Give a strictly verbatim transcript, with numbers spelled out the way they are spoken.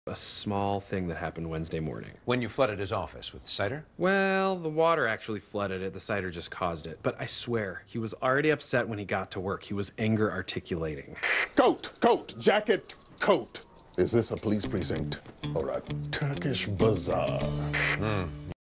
A small thing that happened Wednesday morning. When you flooded his office with cider? Well, the water actually flooded it. The cider just caused it. But I swear, he was already upset when he got to work. He was anger articulating. Coat, coat, jacket, coat. Is this a police precinct or a Turkish bazaar? Hmm.